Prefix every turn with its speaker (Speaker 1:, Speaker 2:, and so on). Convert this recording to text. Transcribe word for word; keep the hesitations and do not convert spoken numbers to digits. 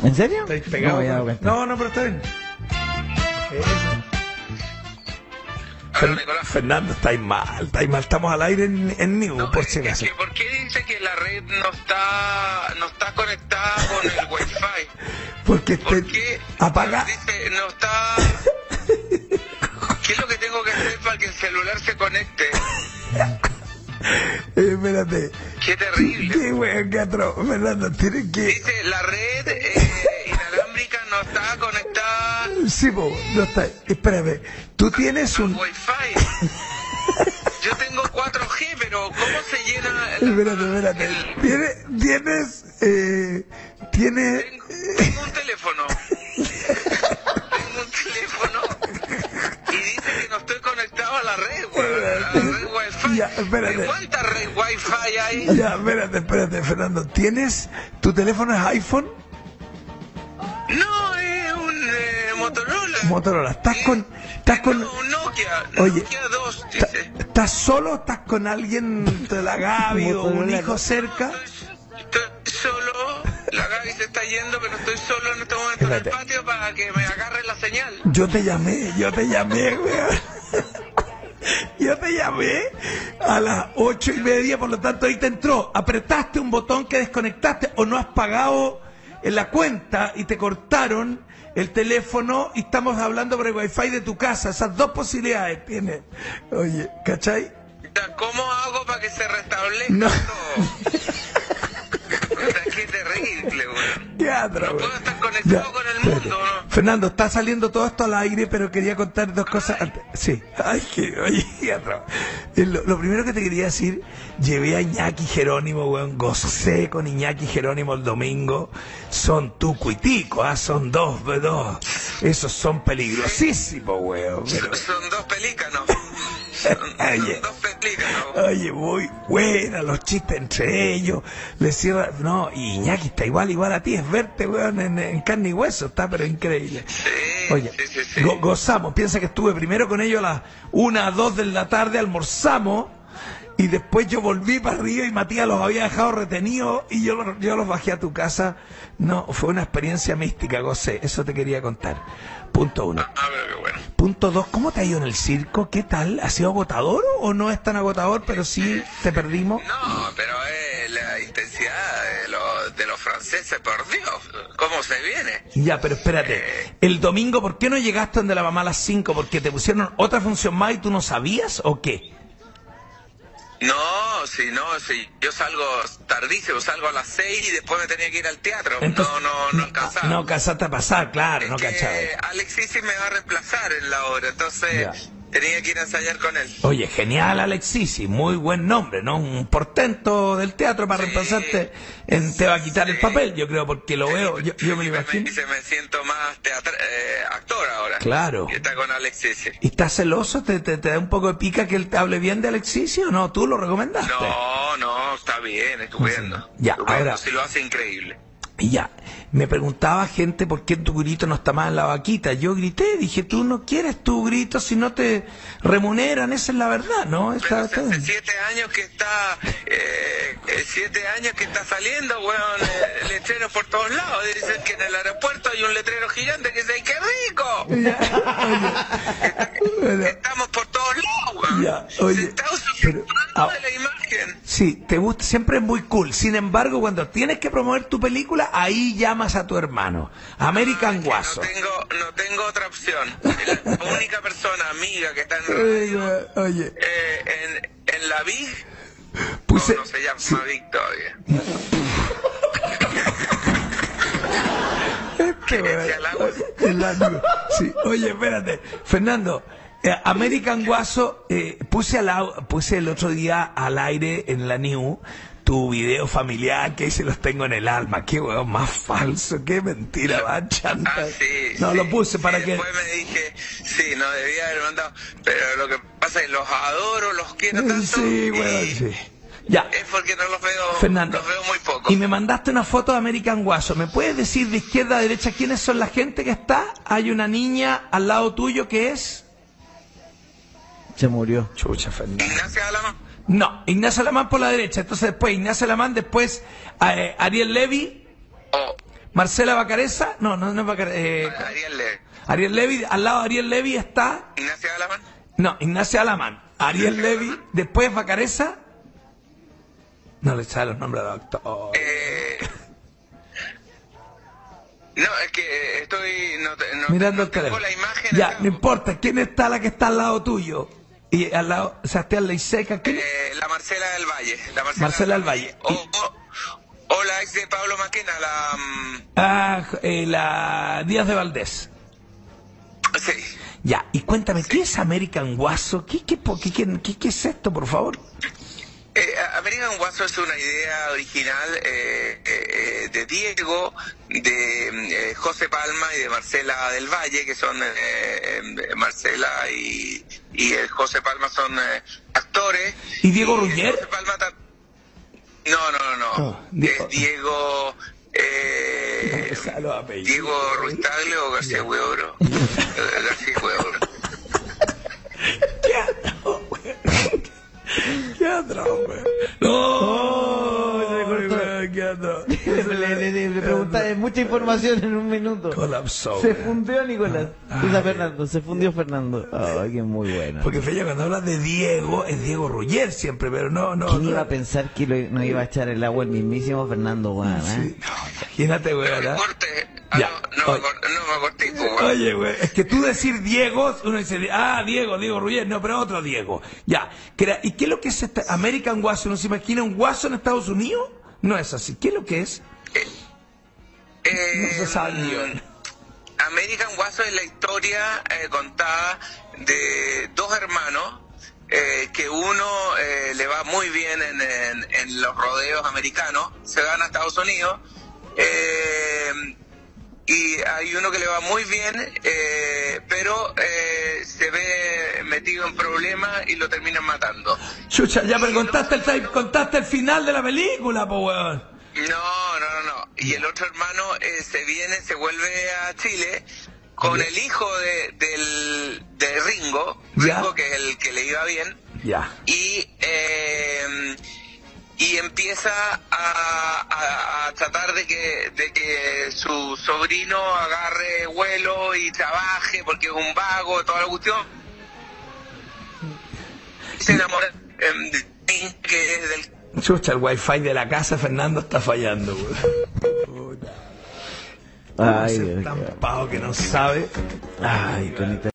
Speaker 1: ¿En serio?
Speaker 2: ¿Estáis pegados?
Speaker 1: No me había dado cuenta.
Speaker 2: No, no, pero está bien. Eso.
Speaker 3: Aló, Nicolás.
Speaker 2: Fernando, estáis mal, estáis mal. Estamos al aire en, en New,
Speaker 3: No,
Speaker 2: por
Speaker 3: es
Speaker 2: si
Speaker 3: que-
Speaker 2: acaso.
Speaker 3: que ¿por qué dice que la red no está no está conectada con el Wi-Fi?
Speaker 2: Porque
Speaker 3: ¿Por
Speaker 2: este,
Speaker 3: qué?
Speaker 2: apaga.
Speaker 3: Dice, no está... ¿Qué es lo que tengo que hacer para que el celular se conecte?
Speaker 2: Eh, espérate.
Speaker 3: Qué terrible.
Speaker 2: Qué weón, qué atroz. Fernando, tienes que.
Speaker 3: Dice, la red eh, inalámbrica no está conectada
Speaker 2: Sí, po, no está. Espérame. Tú tienes
Speaker 3: al
Speaker 2: un.
Speaker 3: Wi-Fi. Yo tengo cuatro G, pero ¿cómo se llena? la-
Speaker 2: Espérate, espérate.
Speaker 3: el-
Speaker 2: Tienes. Tienes. Eh, tienes.
Speaker 3: Tengo, tengo un teléfono. Tengo un teléfono y dice que no estoy conectado a la red, weón, a la red Wi-Fi.
Speaker 2: Ya, espérate.
Speaker 3: ¿Cuánta red Wi-Fi hay?
Speaker 2: Ya, espérate, espérate, Fernando. ¿Tienes. ¿Tu teléfono es iPhone?
Speaker 3: No, es un eh, Motorola.
Speaker 2: Motorola. ¿Estás con. ¿Estás con.
Speaker 3: No, un Nokia.
Speaker 2: Oye,
Speaker 3: Nokia dos,
Speaker 2: ¿Está-
Speaker 3: dice.
Speaker 2: ¿Estás solo o estás con alguien de la Gaby o un
Speaker 1: Motorola.
Speaker 2: hijo cerca?
Speaker 3: Estoy, estoy solo. La Gaby se está yendo, pero estoy solo en este momento
Speaker 2: Espérate.
Speaker 3: en el patio para que me agarre la señal.
Speaker 2: Yo te llamé, yo te llamé, weón. Yo te llamé a las ocho y media, por lo tanto ahí te entró. Apretaste un botón que desconectaste o no has pagado en la cuenta y te cortaron el teléfono y estamos hablando por el wifi de tu casa. Esas dos posibilidades tienes. Oye, ¿cachai?
Speaker 3: Ya, ¿cómo hago para que se restablezca
Speaker 2: No.
Speaker 3: todo? O sea, qué terrible, weón.
Speaker 2: Teatro,
Speaker 3: No puedo
Speaker 2: weón.
Speaker 3: estar conectado
Speaker 2: Ya,
Speaker 3: con el
Speaker 2: espérate.
Speaker 3: mundo, ¿no?
Speaker 2: Fernando, está saliendo todo esto al aire, pero quería contar dos cosas antes. Sí. Ay, que, oye, teatro. Eh, Lo, lo primero que te quería decir, llevé a Iñaki Jerónimo, weón, gocé con Iñaki Jerónimo el domingo. Son tuco y tico, ah, son dos, dos. Esos son peligrosísimos, weón. Pero,
Speaker 3: Son dos pelícanos. Son, son
Speaker 2: Oye.
Speaker 3: dos pelícanos.
Speaker 2: Oye, muy buena, los chistes entre ellos, le cierra, no, y Iñaki está igual, igual a ti, es verte, weón, en, en carne y hueso, está pero increíble.
Speaker 3: Sí,
Speaker 2: Oye,
Speaker 3: sí, sí, sí.
Speaker 2: go- gozamos, piensa que estuve primero con ellos a las una, dos de la tarde, almorzamos, y después yo volví para arriba y Matías los había dejado retenidos y yo, los- yo los bajé a tu casa. No, fue una experiencia mística, gocé, eso te quería contar. Punto uno.
Speaker 3: Ah, pero qué bueno.
Speaker 2: Punto dos, ¿cómo te ha ido en el circo? ¿Qué tal? ¿Ha sido agotador o no es tan agotador, pero sí te perdimos?
Speaker 3: No, pero es la intensidad de, lo- de los franceses, por Dios. ¿Cómo se viene?
Speaker 2: Ya, pero espérate, el domingo, ¿por qué no llegaste donde la mamá a las cinco? ¿Porque te pusieron otra función más y tú no sabías o qué?
Speaker 3: No, si no, si yo salgo tardísimo, salgo a las seis y después me tenía que ir al teatro.
Speaker 2: Entonces-
Speaker 3: no, no, no alcanzaba.
Speaker 2: No alcanzaste a pasar, claro, no
Speaker 3: Es que
Speaker 2: cachaba.
Speaker 3: Alexis sí me va a reemplazar en la obra, entonces
Speaker 2: Ya.
Speaker 3: tenía que ir a ensayar con él.
Speaker 2: Oye, genial Alexisi, muy buen nombre, ¿no? Un portento del teatro para
Speaker 3: Sí.
Speaker 2: reemplazarte, en, te va a quitar el
Speaker 3: Sí.
Speaker 2: papel, yo creo, porque lo veo, yo, yo me lo
Speaker 3: Felipe
Speaker 2: imagino.
Speaker 3: dice, me siento más teatra- eh, actor ahora.
Speaker 2: Claro.
Speaker 3: Y está con Alexis.
Speaker 2: ¿Y estás celoso? ¿Te, te, te da un poco de pica que él te hable bien de Alexisi o no? ¿Tú lo recomendaste?
Speaker 3: No, no, está bien, estupendo.
Speaker 2: Ya,
Speaker 3: Estupendo,
Speaker 2: ahora-
Speaker 3: sí lo hace increíble.
Speaker 2: Y ya, me preguntaba gente por qué tu grito no está más en la vaquita. Yo grité, dije, tú no quieres tu grito si no te remuneran, esa es la verdad, ¿no?
Speaker 3: Pero
Speaker 2: Está,
Speaker 3: hace,
Speaker 2: está
Speaker 3: hace
Speaker 2: bien.
Speaker 3: siete años que está, eh, eh, siete años que está saliendo, weón, eh, letreros por todos lados. Dicen que en el aeropuerto hay un letrero gigante que dice, ¡qué rico!
Speaker 2: Bueno,
Speaker 3: Estamos por todos lados, weón.
Speaker 2: Ya, oye,
Speaker 3: Se está
Speaker 2: pero,
Speaker 3: usurpando
Speaker 2: ah,
Speaker 3: de la imagen.
Speaker 2: sí, te gusta, siempre es muy cool. Sin embargo, cuando tienes que promover tu película, ahí llamas a tu hermano. American
Speaker 3: Ah, que
Speaker 2: Guaso.
Speaker 3: No tengo, no tengo otra opción. La única persona amiga que está en radio,
Speaker 2: Oye,
Speaker 3: eh, en, en la Big,
Speaker 2: puse...
Speaker 3: no, no se llama
Speaker 2: sí,
Speaker 3: Big todavía.
Speaker 2: este,
Speaker 3: Gerencia al agua.
Speaker 2: el ánimo. Sí, oye, espérate. Fernando, eh, American Guaso, eh, puse, al, au- puse el otro día al aire en la New tu video familiar, que ahí se los tengo en el alma. Qué hueón más falso, qué mentira, va chanta.
Speaker 3: Ah, sí,
Speaker 2: no,
Speaker 3: sí,
Speaker 2: lo puse
Speaker 3: sí,
Speaker 2: para que...
Speaker 3: después me dije, sí, no debía haber mandado, pero lo que pasa es que los adoro, los quiero tanto,
Speaker 2: Sí,
Speaker 3: y
Speaker 2: hueón, sí. Ya.
Speaker 3: es porque no los veo,
Speaker 2: Fernando,
Speaker 3: los veo muy poco.
Speaker 2: y me mandaste una foto de American Guaso. ¿Me puedes decir de izquierda a derecha quiénes son la gente que está? Hay una niña al lado tuyo que es...
Speaker 1: Se murió.
Speaker 2: Chucha, Fernando.
Speaker 3: Ignacio Alamán.
Speaker 2: No, Ignacio Alamán por la derecha. Entonces después Ignacio Alamán, después eh, Ariel Levy.
Speaker 3: Oh,
Speaker 2: Marcela Bacareza, no, no, no es Bacareza. Eh,
Speaker 3: Ariel Levy.
Speaker 2: Ariel Levy, al lado de Ariel Levy está...
Speaker 3: Ignacio Alamán.
Speaker 2: No, Ignacia Alamán. Ariel Levy, después Bacareza. No le sale los nombres de doctor.
Speaker 3: Eh, no, es que estoy... No, te- no,
Speaker 2: Mirando
Speaker 3: no
Speaker 2: el
Speaker 3: tengo
Speaker 2: teléfono.
Speaker 3: la imagen
Speaker 2: Ya,
Speaker 3: acá.
Speaker 2: no importa. ¿Quién está la que está al lado tuyo? Y al lado, Sebastián Leiseca. ¿Quién?
Speaker 3: Eh, la Marcela del Valle. La Marcela,
Speaker 2: Marcela del Valle.
Speaker 3: O, o, o la ex de Pablo Maquena, la... mm,
Speaker 2: Ah, eh, la Díaz de Valdés.
Speaker 3: sí.
Speaker 2: Ya, y cuéntame, ¿qué es American Guaso? ¿Qué, qué, po- qué, qué, qué, qué es esto, por favor?
Speaker 3: Eh, American Guaso es una idea original eh, eh, de Diego, de eh, José Palma y de Marcela del Valle, que son eh, eh, Marcela y, y el José Palma son eh, actores.
Speaker 2: ¿Y Diego
Speaker 3: el
Speaker 2: Ruggier?
Speaker 3: José Palma ta- No, no, no, no.
Speaker 2: Oh, Diego.
Speaker 3: Es Diego... Eh,
Speaker 2: me sale los apellidos.
Speaker 3: Diego Ruiz Tagle o García Hueoro. Eh, García Hueoro.
Speaker 2: ¿Qué atro, güey? ¿Qué atro, güey? No,
Speaker 1: se me cortó.
Speaker 2: güey, ¿qué atro?
Speaker 1: Le, le, le, le preguntaste mucha información en un minuto.
Speaker 2: Colapsó.
Speaker 1: Se
Speaker 2: güey.
Speaker 1: fundió Nicolás.
Speaker 2: Ah,
Speaker 1: O sea,
Speaker 2: ah,
Speaker 1: Fernando, se fundió Fernando. Ay, que muy buena.
Speaker 2: Porque Feña, cuando hablas de Diego, es Diego Ruggier siempre, pero no, no.
Speaker 1: ¿Quién
Speaker 2: no.
Speaker 1: iba a pensar que lo, no iba a echar el agua el mismísimo Fernando Guana?
Speaker 2: Sí, no, imagínate, güey,
Speaker 3: No me
Speaker 2: ¿verdad?
Speaker 3: corte. Ah,
Speaker 2: Ya,
Speaker 3: no, no,
Speaker 2: oye.
Speaker 3: me cor- no me corté, pues, güey.
Speaker 2: Oye, güey, es que tú decir Diego, uno dice, ah, Diego, Diego Ruggier, no, pero otro Diego. Ya, crea- ¿y qué es lo que es este American Guaso? ¿Uno se imagina un guaso en Estados Unidos? No es así. ¿Qué es lo que es?
Speaker 3: Eh,
Speaker 2: No se sabe el guión.
Speaker 3: American Guaso es la historia eh, contada de dos hermanos eh, que uno eh, le va muy bien en, en- en los rodeos americanos, se van a Estados Unidos eh, y hay uno que le va muy bien, eh, pero eh, se ve metido en problemas y lo terminan matando.
Speaker 2: Chucha, ya, pero contaste el, time- contaste el final de la película, po, weón.
Speaker 3: No, no, no, no. Y el otro hermano eh, se viene, se vuelve a Chile con el hijo de, del, de Ringo,
Speaker 2: Ya.
Speaker 3: Ringo que es el que le iba bien,
Speaker 2: Ya.
Speaker 3: y eh, y empieza a, a- a tratar de que de que su sobrino agarre vuelo y trabaje porque es un vago, toda la cuestión. Se enamora em, de mí, que es del
Speaker 2: Chucha, el wifi de la casa, Fernando, está fallando, weón.
Speaker 1: Ay,
Speaker 2: Ese
Speaker 1: Dios,
Speaker 2: tan pavo que no sabe.
Speaker 1: ay, con